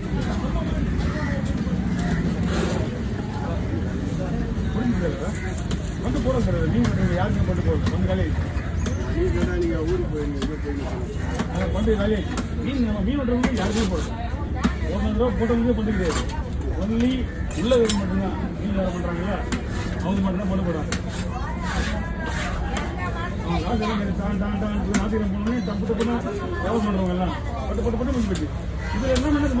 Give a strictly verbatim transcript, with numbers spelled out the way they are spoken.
வந்து போடுங்க சார். நீங்கள் யாருக்கும் போட்டு போடுங்க. வந்து வேலையை நீங்கள் ஊருக்கு போயிருங்க. வந்து வேலையை மீன் நம்ம மீன் விட்டுறவங்க யாருக்குமே போடுறோம். ஒரு நாலு ரூபா போட்டவங்க பண்ண கிடையாது. ஒன்லி உள்ள மட்டும்தான் மீன் வேலை பண்ணுறாங்களா அவங்க மட்டும்தான் போட்டு போடுறாங்க. டான் டான் டான் நாட்டியம் போனோடனே தப்பு தப்புனா வேலை பண்ணுறவங்க எல்லாம் பட்டு பட்டு பட்டு முடிஞ்சு போச்சு. இது என்ன